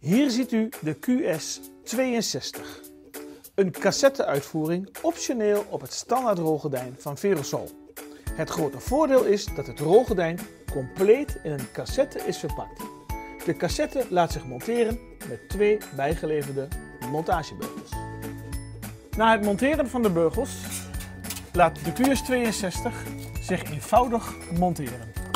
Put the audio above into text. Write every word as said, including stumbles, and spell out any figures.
Hier ziet u de Q S tweeënzestig. Een cassette-uitvoering optioneel op het standaard rolgordijn van Verosol. Het grote voordeel is dat het rolgordijn compleet in een cassette is verpakt. De cassette laat zich monteren met twee bijgeleverde montagebeugels. Na het monteren van de beugels laat de Q S tweeënzestig zich eenvoudig monteren.